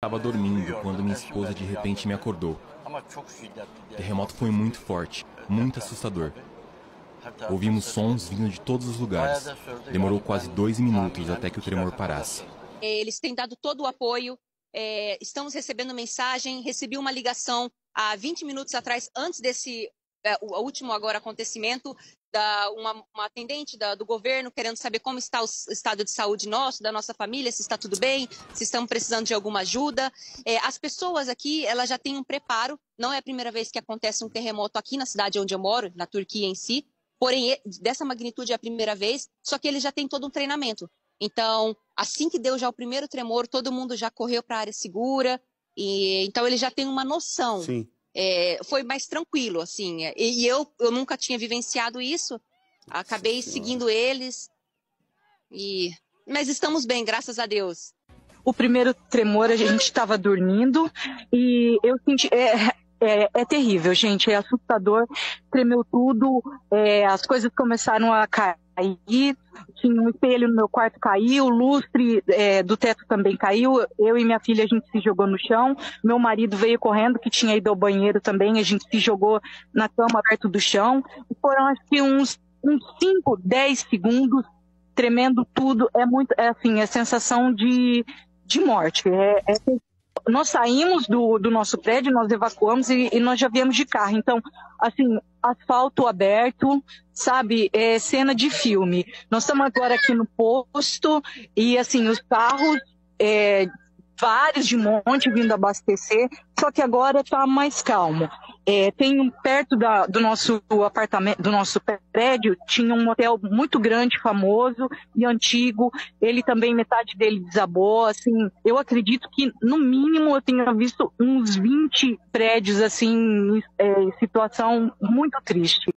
Estava dormindo quando minha esposa de repente me acordou. O terremoto foi muito forte, muito assustador. Ouvimos sons vindo de todos os lugares. Demorou quase 2 minutos até que o tremor parasse. Eles têm dado todo o apoio, estamos recebendo mensagem, recebi uma ligação há 20 minutos atrás, antes desse o último agora acontecimento, uma atendente do governo querendo saber como está o estado de saúde nosso, da nossa família, se está tudo bem, se estamos precisando de alguma ajuda. As pessoas aqui, elas já têm um preparo, não é a primeira vez que acontece um terremoto aqui na cidade onde eu moro, na Turquia em si, porém dessa magnitude é a primeira vez, só que eles já têm todo um treinamento. Então, assim que deu já o primeiro tremor, todo mundo já correu para a área segura, e então ele já tem uma noção. Sim. Foi mais tranquilo, assim. E eu nunca tinha vivenciado isso, acabei seguindo eles, mas estamos bem, graças a Deus. O primeiro tremor, a gente estava dormindo e eu senti... É terrível, gente, é assustador, tremeu tudo, as coisas começaram a cair, tinha um espelho no meu quarto, caiu, o lustre do teto também caiu, eu e minha filha, a gente se jogou no chão, meu marido veio correndo, que tinha ido ao banheiro também, a gente se jogou na cama perto do chão, foram acho que uns 5, 10 segundos, tremendo tudo, assim, é sensação de morte, nós saímos do nosso prédio, nós evacuamos e nós já viemos de carro. Então, assim, asfalto aberto, sabe, cena de filme. Nós estamos agora aqui no posto e, assim, os carros, vários de monte vindo abastecer, só que agora está mais calmo. Tem perto do nosso apartamento, do nosso prédio, tinha um hotel muito grande, famoso e antigo. Ele também, metade dele desabou. Assim, eu acredito que, no mínimo, eu tenha visto uns 20 prédios assim, em situação muito triste.